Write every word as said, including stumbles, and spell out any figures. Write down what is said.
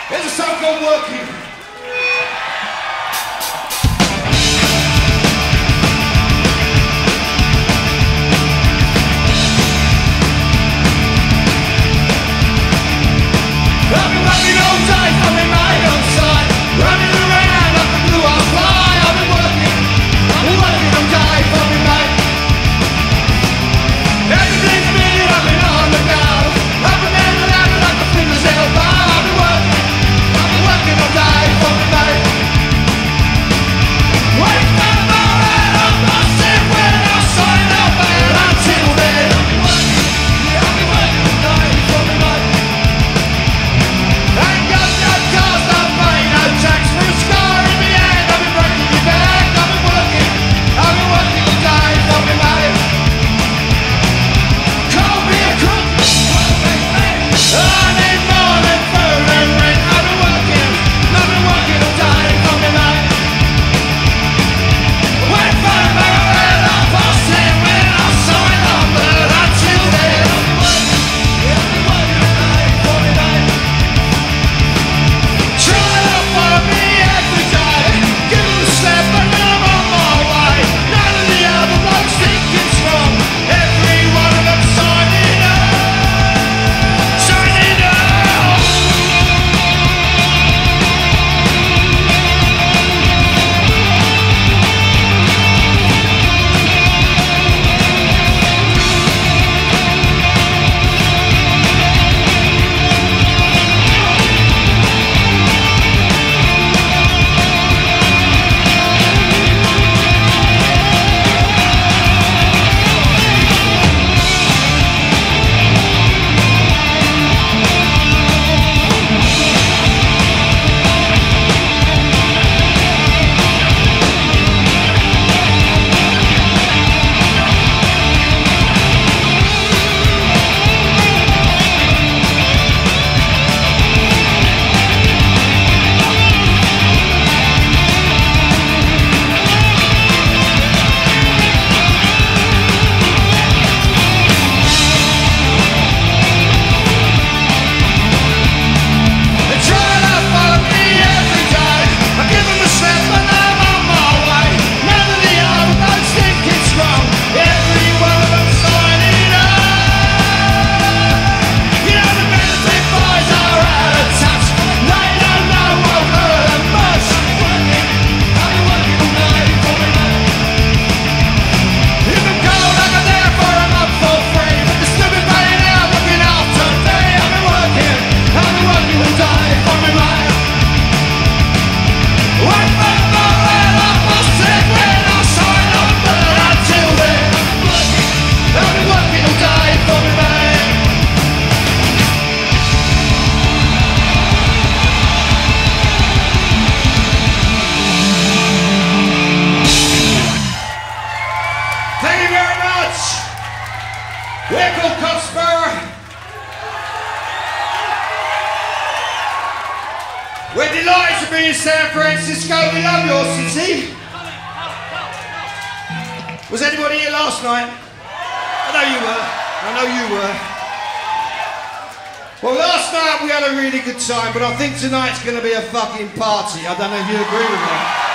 There's a song called Working. I've been working all day, coming right on side, running around like a blue-eyed fly. I've been working, I've been working all day for me, mate. Everything's been up and on the go, up and down the ladder like a finger's elbow. I've been working, I've been working all day for me, mate. Wait for the moment, I'm not sick when I sign up, and until then I've been working, yeah, I've been working all day for me, mate. Ain't got no cars, no pay, no tax for a scar in the end. I've been breaking your back, I've been working, I've been working all day for me, mate. Call me a crook, I need more than food and rent. I've been working, I've been working all day for me, mate. Wait for the moment, I'm past it when I sign up, but until then I've been working, yeah, I've been working all day for me, mate. Try to follow me every day, give them a step and then I'm on my way. None of the other blokes think it's wrong, every one of them signing up, signing up. They try to follow me every day, I give them a step and I'm on my way. None of the other blokes think it's wrong, every one of them signing up. You know the benefit boys are out of touch, they don't know what hurt them much. Working, I've been working all day for me, mate. If I'm cold, I go there for a month for free, but they're still been paying out, looking after me. I've been working, I've been working all day for me, mate. Wait for the moment, I'm past it when I sign up, but until then I've been working, I've been working all day for me, mate. Thank you very much. We're called Cockspur. We're delighted to be in San Francisco. We love your city. Was anybody here last night? I know you were. I know you were. Well, last night we had a really good time, but I think tonight's going to be a fucking party. I don't know if you agree with me.